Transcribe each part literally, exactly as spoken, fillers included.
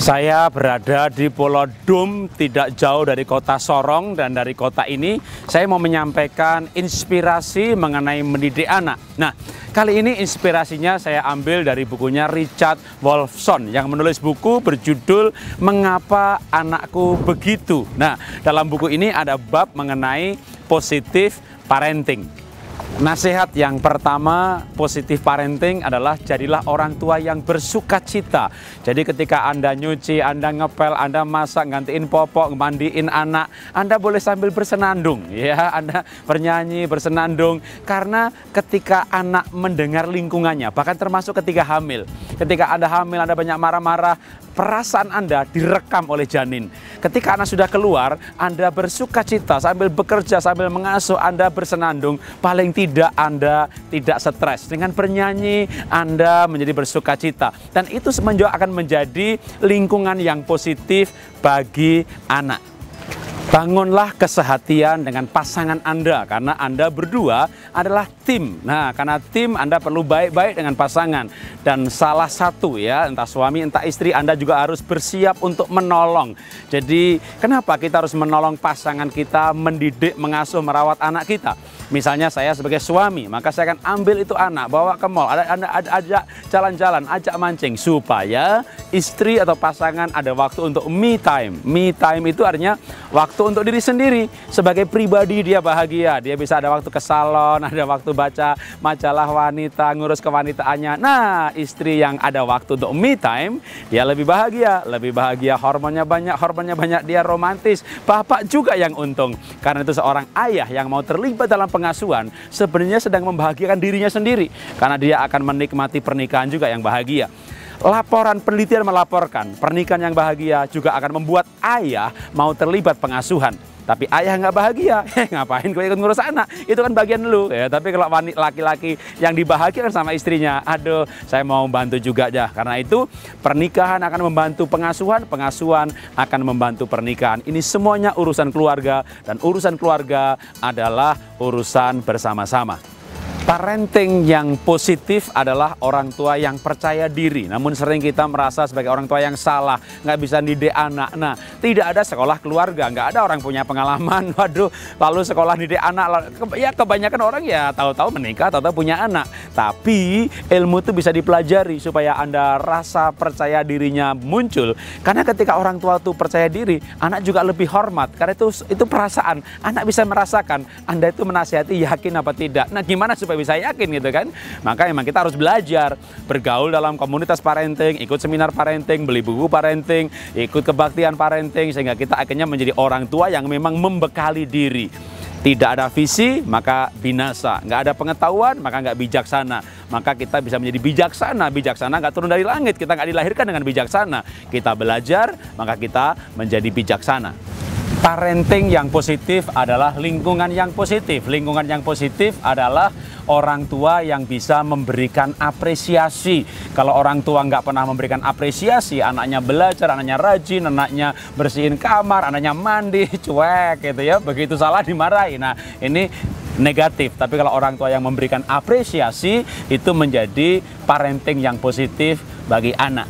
Saya berada di Pulau Dum, tidak jauh dari kota Sorong, dan dari kota ini saya mau menyampaikan inspirasi mengenai mendidik anak. Nah, kali ini inspirasinya saya ambil dari bukunya Richard Wolfson yang menulis buku berjudul Mengapa Anakku Begitu. Nah, dalam buku ini ada bab mengenai positive parenting. Nasihat yang pertama positif parenting adalah jadilah orang tua yang bersuka cita. Jadi ketika Anda nyuci, Anda ngepel, Anda masak, gantiin popok, mandiin anak, Anda boleh sambil bersenandung, ya, Anda bernyanyi, bersenandung. Karena ketika anak mendengar lingkungannya, bahkan termasuk ketika hamil, ketika Anda hamil, Anda banyak marah-marah, perasaan Anda direkam oleh janin. Ketika anak sudah keluar, Anda bersuka cita sambil bekerja, sambil mengasuh, Anda bersenandung. Paling tidak Anda tidak stres. Dengan bernyanyi, Anda menjadi bersuka cita. Dan itu semenjak akan menjadi lingkungan yang positif bagi anak. Bangunlah kesehatian dengan pasangan Anda, karena Anda berdua adalah tim. Nah, karena tim Anda perlu baik-baik dengan pasangan. Dan salah satu, ya, entah suami entah istri, Anda juga harus bersiap untuk menolong. Jadi kenapa kita harus menolong pasangan kita mendidik, mengasuh, merawat anak kita? Misalnya saya sebagai suami, maka saya akan ambil itu anak, bawa ke mall, ada, ada, ada, ajak jalan-jalan, ajak mancing, supaya istri atau pasangan ada waktu untuk me time. Me time itu artinya waktu untuk diri sendiri. Sebagai pribadi dia bahagia, dia bisa ada waktu ke salon, ada waktu baca majalah wanita, ngurus kewanitaannya. Nah, istri yang ada waktu untuk me time, dia lebih bahagia, lebih bahagia, hormonnya banyak, hormonnya banyak, dia romantis. Bapak juga yang untung, karena itu seorang ayah yang mau terlibat dalam pengasuhan sebenarnya sedang membahagiakan dirinya sendiri, karena dia akan menikmati pernikahan juga yang bahagia. Laporan penelitian melaporkan pernikahan yang bahagia juga akan membuat ayah mau terlibat pengasuhan. Tapi ayah nggak bahagia, eh, ngapain gue ikut ngurus anak? Itu kan bagian lu, ya. Tapi kalau wanita laki-laki yang dibahagiakan sama istrinya, aduh, saya mau bantu juga dah. Karena itu pernikahan akan membantu pengasuhan, pengasuhan akan membantu pernikahan. Ini semuanya urusan keluarga, dan urusan keluarga adalah urusan bersama-sama. Parenting yang positif adalah orang tua yang percaya diri. Namun sering kita merasa sebagai orang tua yang salah, nggak bisa didik anak. Nah, tidak ada sekolah keluarga, nggak ada orang punya pengalaman. Waduh, lalu sekolah didik anak, ya kebanyakan orang ya tahu-tahu menikah, tahu-tahu punya anak. Tapi ilmu itu bisa dipelajari supaya Anda rasa percaya dirinya muncul. Karena ketika orang tua itu percaya diri, anak juga lebih hormat. Karena itu itu perasaan. Anak bisa merasakan Anda itu menasihati yakin apa tidak. Nah, gimana supaya bisa yakin gitu kan? Maka memang kita harus belajar bergaul dalam komunitas parenting, ikut seminar parenting, beli buku parenting, ikut kebaktian parenting, sehingga kita akhirnya menjadi orang tua yang memang membekali diri. Tidak ada visi, maka binasa. Nggak ada pengetahuan, maka nggak bijaksana. Maka kita bisa menjadi bijaksana. Bijaksana nggak turun dari langit, kita nggak dilahirkan dengan bijaksana. Kita belajar, maka kita menjadi bijaksana. Parenting yang positif adalah lingkungan yang positif. Lingkungan yang positif adalah orang tua yang bisa memberikan apresiasi. Kalau orang tua nggak pernah memberikan apresiasi, anaknya belajar, anaknya rajin, anaknya bersihin kamar, anaknya mandi, cuek gitu ya. Begitu salah dimarahi. Nah, ini negatif. Tapi kalau orang tua yang memberikan apresiasi, itu menjadi parenting yang positif bagi anak.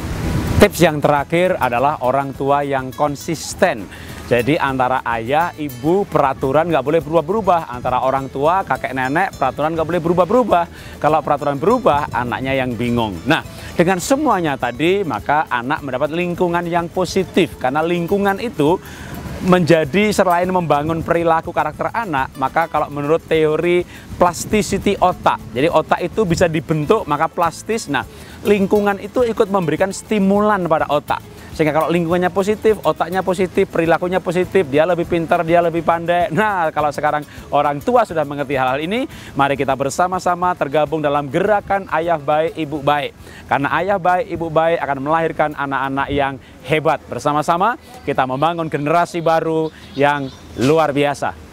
Tips yang terakhir adalah orang tua yang konsisten. Jadi antara ayah, ibu, peraturan nggak boleh berubah-berubah. Antara orang tua, kakek, nenek, peraturan nggak boleh berubah-berubah. Kalau peraturan berubah, anaknya yang bingung. Nah, dengan semuanya tadi, maka anak mendapat lingkungan yang positif. Karena lingkungan itu menjadi selain membangun perilaku karakter anak, maka kalau menurut teori plasticity otak, jadi otak itu bisa dibentuk, maka plastis. Nah, lingkungan itu ikut memberikan stimulan pada otak. Sehingga kalau lingkungannya positif, otaknya positif, perilakunya positif, dia lebih pintar, dia lebih pandai. Nah, kalau sekarang orang tua sudah mengerti hal-hal ini, mari kita bersama-sama tergabung dalam gerakan ayah baik, ibu baik. Karena ayah baik, ibu baik akan melahirkan anak-anak yang hebat. Bersama-sama kita membangun generasi baru yang luar biasa.